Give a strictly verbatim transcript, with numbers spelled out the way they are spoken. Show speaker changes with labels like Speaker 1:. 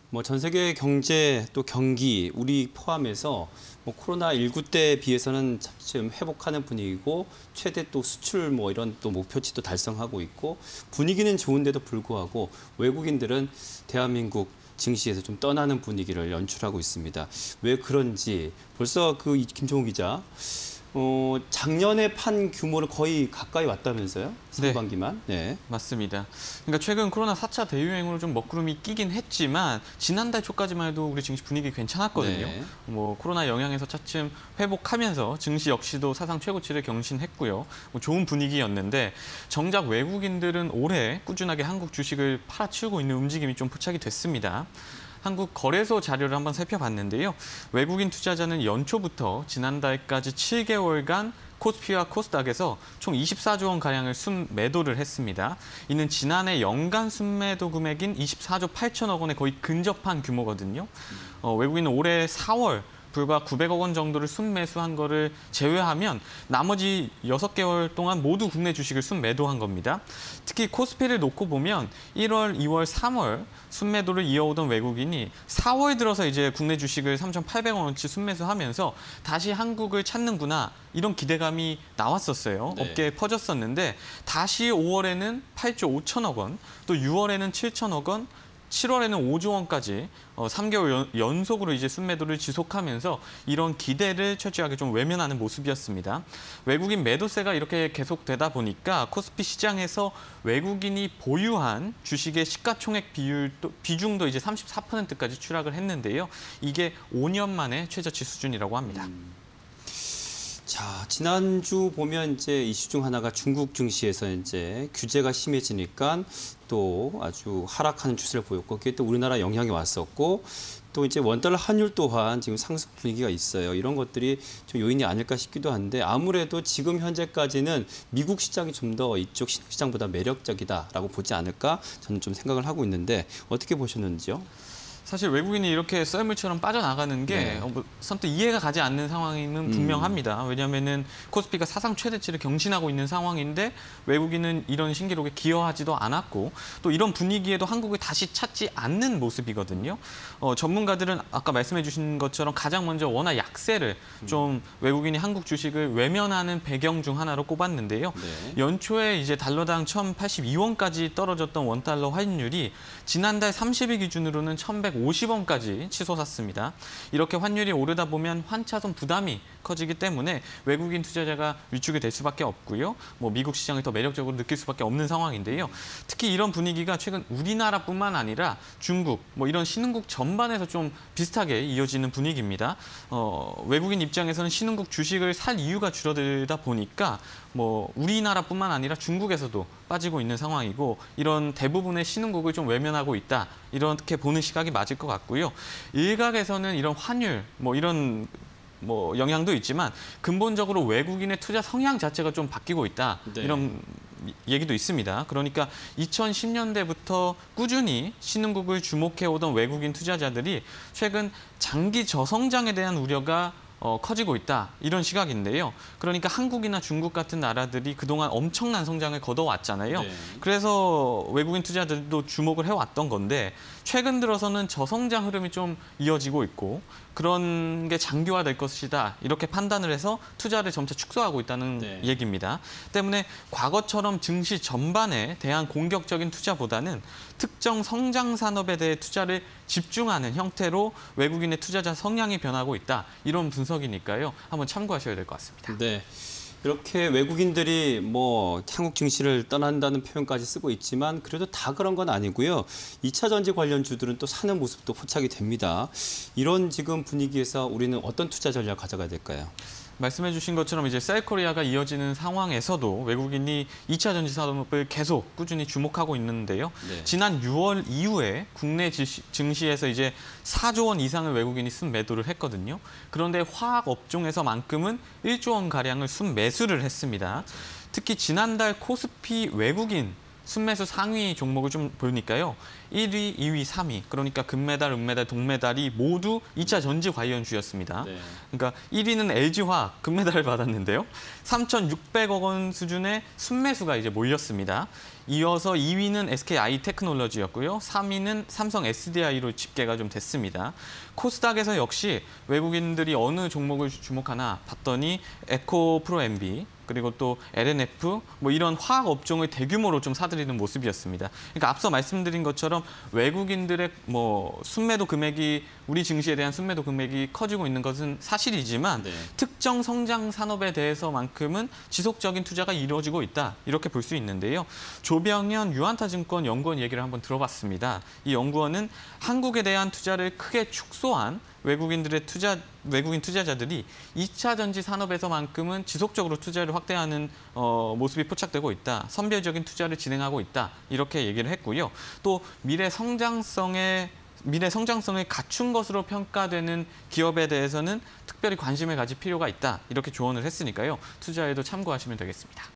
Speaker 1: 뭐 전 세계 경제 또 경기 우리 포함해서 뭐 코로나십구 때에 비해서는 지금 회복하는 분위기고 최대 또 수출 뭐 이런 또 목표치도 달성하고 있고 분위기는 좋은데도 불구하고 외국인들은 대한민국 증시에서 좀 떠나는 분위기를 연출하고 있습니다. 왜 그런지 벌써 그 김종우 기자 어, 작년에 판 규모를 거의 가까이 왔다면서요? 상반기만? 네. 네.
Speaker 2: 맞습니다. 그러니까 최근 코로나 사 차 대유행으로 좀 먹구름이 끼긴 했지만 지난달 초까지만 해도 우리 증시 분위기 괜찮았거든요.
Speaker 1: 네.
Speaker 2: 뭐 코로나 영향에서 차츰 회복하면서 증시 역시도 사상 최고치를 경신했고요. 뭐 좋은 분위기였는데 정작 외국인들은 올해 꾸준하게 한국 주식을 팔아치우고 있는 움직임이 좀 포착이 됐습니다. 한국 거래소 자료를 한번 살펴봤는데요. 외국인 투자자는 연초부터 지난달까지 칠 개월간 코스피와 코스닥에서 총 이십사조 원가량을 순매도를 했습니다. 이는 지난해 연간 순매도 금액인 이십사조 팔천억 원에 거의 근접한 규모거든요. 어, 외국인은 올해 사월 불과 구백억 원 정도를 순매수한 거를 제외하면 나머지 여섯 개월 동안 모두 국내 주식을 순매도한 겁니다. 특히 코스피를 놓고 보면 일월, 이월, 삼월 순매도를 이어오던 외국인이 사월 들어서 이제 국내 주식을 삼천팔백억 원어치 순매수하면서 다시 한국을 찾는구나 이런 기대감이 나왔었어요.
Speaker 1: 네.
Speaker 2: 업계에 퍼졌었는데 다시 오월에는 팔조 오천억 원, 또 유월에는 칠천억 원, 칠월에는 오조 원까지 어, 삼 개월 연, 연속으로 이제 순매도를 지속하면서 이런 기대를 철저하게 좀 외면하는 모습이었습니다. 외국인 매도세가 이렇게 계속되다 보니까 코스피 시장에서 외국인이 보유한 주식의 시가총액 비율 비중도 이제 삼십사 퍼센트까지 추락을 했는데요. 이게 오 년 만에 최저치 수준이라고 합니다.
Speaker 1: 음. 자, 지난주 보면 이제 이슈 중 하나가 중국 증시에서 이제 규제가 심해지니까 또 아주 하락하는 추세를 보였고 그게 또 우리나라 영향이 왔었고 또 이제 원달러 환율 또한 지금 상승 분위기가 있어요. 이런 것들이 좀 요인이 아닐까 싶기도 한데 아무래도 지금 현재까지는 미국 시장이 좀 더 이쪽 시장보다 매력적이다라고 보지 않을까 저는 좀 생각을 하고 있는데 어떻게 보셨는지요?
Speaker 2: 사실 외국인이 이렇게 썰물처럼 빠져나가는 게
Speaker 1: 네.
Speaker 2: 어, 뭐, 선뜻 이해가 가지 않는 상황은 분명합니다. 음. 왜냐하면 코스피가 사상 최대치를 경신하고 있는 상황인데 외국인은 이런 신기록에 기여하지도 않았고 또 이런 분위기에도 한국을 다시 찾지 않는 모습이거든요. 어, 전문가들은 아까 말씀해 주신 것처럼 가장 먼저 워낙 약세를 좀 외국인이 한국 주식을 외면하는 배경 중 하나로 꼽았는데요.
Speaker 1: 네.
Speaker 2: 연초에 이제 달러당 천팔십이 원까지 떨어졌던 원달러 환율이 지난달 삼십 일 기준으로는 천백오십 원까지 치솟았습니다. 이렇게 환율이 오르다 보면 환차손 부담이 커지기 때문에 외국인 투자자가 위축이 될 수밖에 없고요. 뭐 미국 시장을 더 매력적으로 느낄 수밖에 없는 상황인데요. 특히 이런 분위기가 최근 우리나라뿐만 아니라 중국, 뭐 이런 신흥국 전반에서 좀 비슷하게 이어지는 분위기입니다. 어, 외국인 입장에서는 신흥국 주식을 살 이유가 줄어들다 보니까 뭐 우리나라뿐만 아니라 중국에서도 빠지고 있는 상황이고 이런 대부분의 신흥국을 좀 외면하고 있다. 이렇게 보는 시각이 맞을 것 같고요. 일각에서는 이런 환율, 뭐 이런 뭐 영향도 있지만 근본적으로 외국인의 투자 성향 자체가 좀 바뀌고 있다.
Speaker 1: 네.
Speaker 2: 이런 얘기도 있습니다. 그러니까 이천십 년대부터 꾸준히 신흥국을 주목해오던 외국인 투자자들이 최근 장기 저성장에 대한 우려가 어, 커지고 있다. 이런 시각인데요. 그러니까 한국이나 중국 같은 나라들이 그동안 엄청난 성장을 거둬왔잖아요.
Speaker 1: 네.
Speaker 2: 그래서 외국인 투자들도 주목을 해왔던 건데 최근 들어서는 저성장 흐름이 좀 이어지고 있고 그런 게 장기화될 것이다. 이렇게 판단을 해서 투자를 점차 축소하고 있다는
Speaker 1: 네.
Speaker 2: 얘기입니다. 때문에 과거처럼 증시 전반에 대한 공격적인 투자보다는 특정 성장 산업에 대해 투자를 집중하는 형태로 외국인의 투자자 성향이 변하고 있다. 이런 분석이니까요. 한번 참고하셔야 될 것 같습니다.
Speaker 1: 네. 이렇게 외국인들이 뭐 한국 증시를 떠난다는 표현까지 쓰고 있지만 그래도 다 그런 건 아니고요. 이 차 전지 관련 주들은 또 사는 모습도 포착이 됩니다. 이런 지금 분위기에서 우리는 어떤 투자 전략을 가져가야 될까요?
Speaker 2: 말씀해 주신 것처럼 이제 셀코리아가 이어지는 상황에서도 외국인이 이 차 전지 산업을 계속 꾸준히 주목하고 있는데요.
Speaker 1: 네.
Speaker 2: 지난 유월 이후에 국내 증시에서 이제 사조 원 이상을 외국인이 순매도를 했거든요. 그런데 화학 업종에서만큼은 일조 원 가량을 순매수를 했습니다. 특히 지난달 코스피 외국인 순매수 상위 종목을 좀 보니까요. 일 위, 이 위, 삼 위, 그러니까 금메달, 은메달, 동메달이 모두 이 차 전지 관련주였습니다.
Speaker 1: 네.
Speaker 2: 그러니까 일 위는 엘지화학 금메달을 받았는데요. 삼천육백억 원 수준의 순매수가 이제 몰렸습니다. 이어서 이 위는 에스케이아이테크놀로지였고요. 삼 위는 삼성 에스디아이로 집계가 좀 됐습니다. 코스닥에서 역시 외국인들이 어느 종목을 주목하나 봤더니 에코프로엠비, 그리고 또 엘엔에프 뭐 이런 화학 업종을 대규모로 좀 사들이는 모습이었습니다. 그러니까 앞서 말씀드린 것처럼 외국인들의 뭐 순매도 금액이 우리 증시에 대한 순매도 금액이 커지고 있는 것은 사실이지만
Speaker 1: 네.
Speaker 2: 특정 성장 산업에 대해서만큼은 지속적인 투자가 이루어지고 있다. 이렇게 볼 수 있는데요. 조병현 유한타증권 연구원 얘기를 한번 들어봤습니다. 이 연구원은 한국에 대한 투자를 크게 축소한 외국인들의 투자, 외국인 투자자들이 이 차 전지 산업에서만큼은 지속적으로 투자를 확대하는 어, 모습이 포착되고 있다. 선별적인 투자를 진행하고 있다. 이렇게 얘기를 했고요. 또 미래 성장성에 미래 성장성을 갖춘 것으로 평가되는 기업에 대해서는 특별히 관심을 가질 필요가 있다. 이렇게 조언을 했으니까요. 투자에도 참고하시면 되겠습니다.